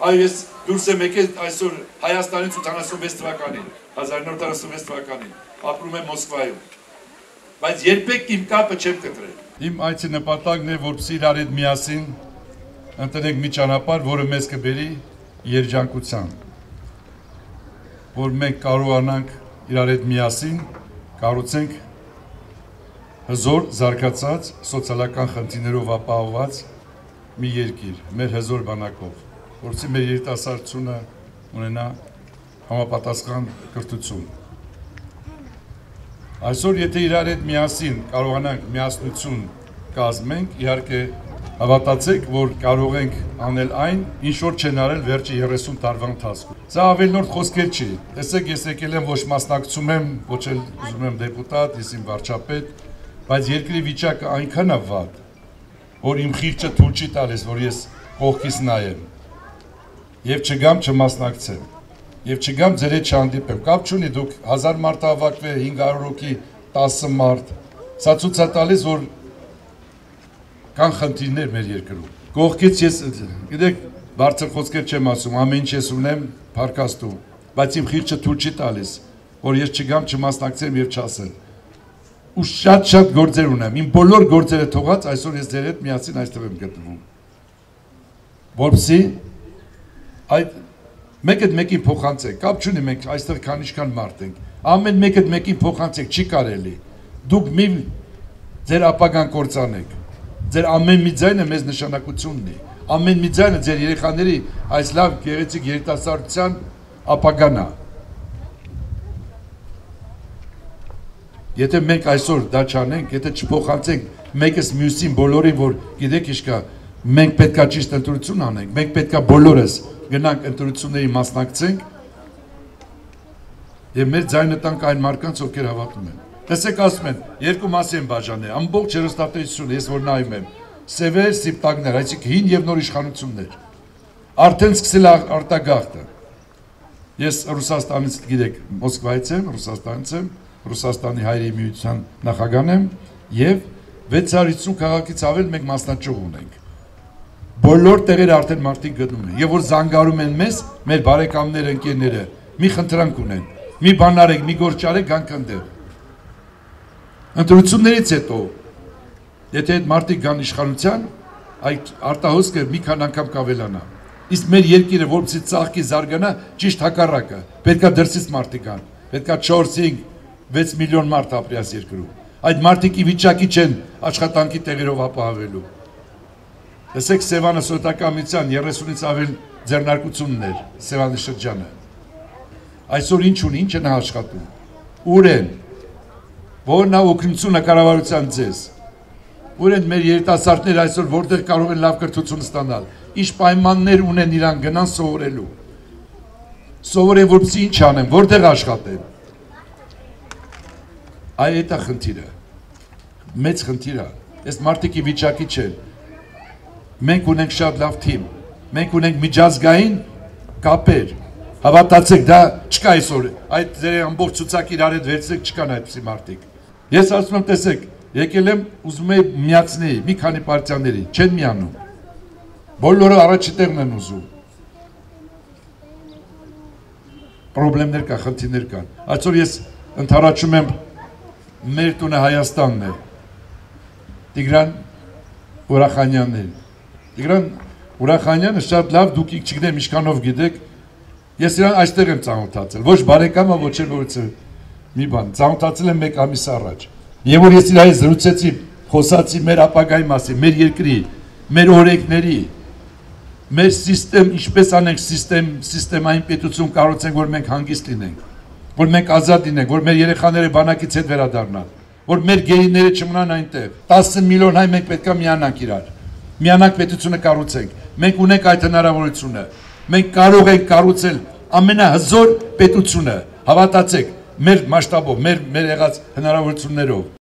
այո ես դուրս եմ եկել այսօր Հայաստանից 86 թվականին, 1986 թվականին, ապրում եմ Մոսկվայում, բայց երբեք իմ կապը չեմ կտրել։ Իմ այցի նպատակն է, որպեսզի իրար հետ միասին ընտրենք մի ճանապարհ, որը մեզ կբերի երջանկության, որ մենք կարողանանք իրար հետ միասին կառուցենք հզոր, զարգացած, սոցիալական խնդիրներով ապահովված մի երկիր, մեր հզոր բանակով, որպեսզի մեր երիտասարդությունը ունենա համապատասխան կրթություն։ Այսօր եթե իրար հետ միասին կարողանանք միասնություն կազմենք, իհարկե հավատացեք, որ կարող ենք անել այն, ինչ որ չեն արել վերջի 30 տարվա ընթացքում։ Սա ավելորդ խոսքեր չի։ Տեսեք, ես եկել եմ ոչ մասնակցում եմ, ոչ էլ ուզում եմ դեպուտատ, ես իմ վարչապետ, բայց երկրի վիճակը այնքան է վատ, որ իմ խիղճը թույլ չի տալիս, որ ես կողքից նայեմ եւ չգամ չմասնակցեմ եւ չգամ ձեր հետ չհանդիպեմ։ Կապ չունի դուք 1000 մարդ հավաքվե, 500 հոգի, 10 մարդ։ Սա ցույց է տալիս, որ կան խնդիրներ մեր երկրում։ Կողքից ես, գիտեք, բարձր խոսքեր չեմ ասում, ամեն ինչ ես ունեմ փառքաստու, բայց իմ խիղճը թույլ չի տալիս, որ ես չգամ չմասնակցեմ եւ չասեմ։ Ու շատ գործեր ունեմ։ Իմ բոլոր գործերը թողած այսօր ես ձեր հետ միասին այստեղ եմ գտնվում։ Որպեսզի այդ մեկը մեկին փոխանցեք, կապ չունի մենք այստեղ քանիշքան մարդ ենք։ Ամեն մեկը մեկին փոխանցեք, չի կարելի։ Դուք մի ձեր ապագան կործանեք։ Ձեր ամեն մի ձայնը մեզ նշանակություն ունի։ Ամեն մի ձայնը ձեր երեխաների այս լավ գեղեցիկ երիտասարդության ապագան է։ Եթե մենք այսօր դա չանենք, եթե չփոխանցենք մեկս մյուսին բոլորին, որ գիտեք ինչ կա, մենք պետքա ճիշտ ընտրություն անենք, մենք պետքա բոլորս գնանք ընտրությունների մասնակցենք եւ մեր ձայնը տանք այն մարդկանց, ովքեր հավատում են։ Տեսեք, ասում են, երկու մասի են բաժանել, ամբողջ հեռուստատեսությունը, ես որ նայում եմ, սևեր, սիպտակներ, այսինքն հին եւ նոր իշխանություններ։ Արդեն սկսել է արտագաղթը։ Ես Ռուսաստանից, գիտեք, Մոսկվայից եմ, Ռուսաստանից եմ, Ռուսաստանի հայերի միության նախագահն եմ եւ 650 քաղաքից ավել մենք մասնաճյուղ ունենք։ Բոլոր տեղերը արդեն մարդիկ գտնում են եւ որ զանգարում են մեզ, մեր բարեկամները, ընկերները, մի խնդրանք ունեն, մի բան արեք, մի գործ արեք, գանք ընդդեմ։ Ընտրություններից հետո, եթե այդ մարդիկ գան իշխանության, այդ արտահոսքը մի քան անգամ կավելանա։ Իսկ մեր երկիրը որպեսզի ծաղկի զարգանա, ճիշտ հակառակը, պետքա դրսից մարդիկ գան, պետքա 4-5 6 միլիոն մարդ ապրի այս երկրում։ Այդ մարդիկ ի վիճակի չեն աշխատանքի տեղերով ապահովելու։ Տեսեք Սևանը սոցիալական միության 30-ից ավել ձեռնարկություններ, Սևանի շրջանը։ Այսօր ինչ ունի, ինչ են աշխատում։ Ուր են։ Որն է օգնությունը կառավարության ձեզ։ Ուր են մեր երիտասարդները այսօր որտեղ կարող են լավ կրթություն ստանալ։ Ինչ պայմաններ ունեն իրան գնան սովորելու։ Սովորեն որպեսզի ինչ անեն, որտեղ աշխատեն։ Այդ է խնդիրը, մեծ խնդիր է, այս մարդիկ ի վիճակի չեն, մենք ունենք շատ լավ թիմ, մենք ունենք միջազգային կապեր, հավատացեք, դա չկա այսօր, այդ ձեր ամբողջ ցուցակ իրար հետ վերցրեք, չկան այդպիսի մարդիկ։ Ես ասում եմ, տեսեք, եկել եմ ուզում եմ միացնել մի քանի պարտիաների, չեն միանում, բոլորը առաջի տեղն են ուզում, պրոբլեմներ կա, խնդիրներ կան, այսօր ես ընդառաջում եմ մեր տունը Հայաստանն է, Տիգրան Ուրախանյանն է, Տիգրան Ուրախանյանը շատ լավ, դուք չգիտեմ ինչքանով գիտեք, ես իրան այստեղ եմ ծանոթացել, ոչ բարեկամը, ոչ էլ որից մի բան, ծանոթացել եմ 1 ամիս առաջ, եւ որ ես իր հետ զրուցեցի, խոսացի մեր ապագայի մասին, մեր երկրի, մեր օրենքների, մեր սիստեմ, ինչպես անենք սիստեմային պետություն կառուցենք, որ մենք հանգիստ լինենք, որ մենք ազատ լինենք, որ մեր երեխաները բանակից հետ վերադառնան, որ մեր գերիները չմնան այնտեղ։ 10 միլիոն հայ մենք պետքա միանանք իրար։ Միանանք պետությունը կառուցենք։ Մենք ունենք այդ հնարավորությունը։ Մենք կարող ենք կառուցել ամենահզոր պետությունը։ Հավատացեք, մեր մասշտաբով, մեր եղած հնարավորություններով։